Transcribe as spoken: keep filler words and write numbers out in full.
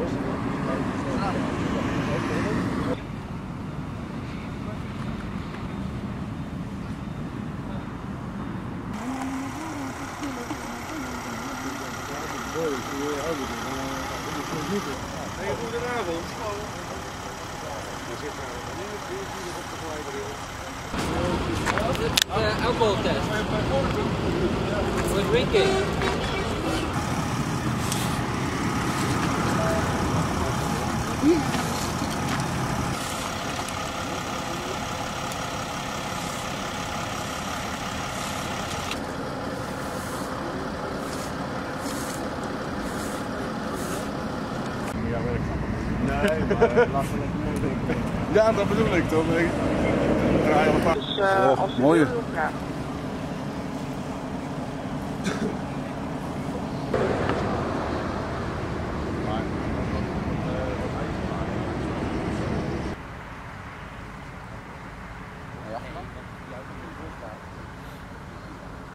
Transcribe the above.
Goedenavond. Uh, alcohol test. We're drinking. Nee, maar ja, dat bedoel ik toch. Ik draai al een paar. Dus uh, als mooi. Ja.